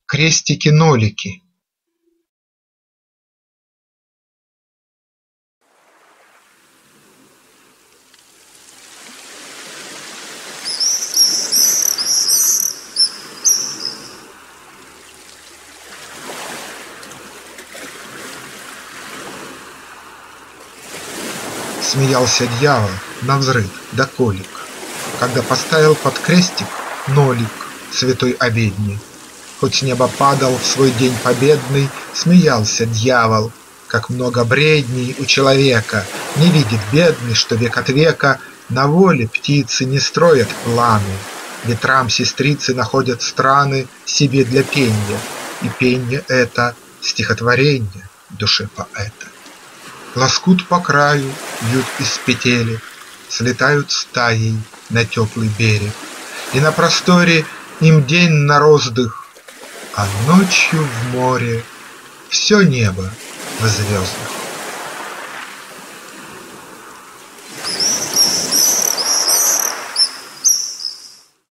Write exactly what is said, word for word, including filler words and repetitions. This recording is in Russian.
Крестики-нолики. Смеялся дьявол навзрыд да колик, когда поставил под крестик нолик святой обедни. Хоть с неба падал в свой день победный, смеялся дьявол, как много бредней у человека. Не видит бедный, что век от века на воле птицы не строят планы, ветрам сестрицы находят страны себе для пенья, и пенье это стихотворенье душе поэта. Лоскут по краю бьют из петели, слетают стаей на теплый берег, и на просторе им день на роздых, а ночью в море все небо в звездах.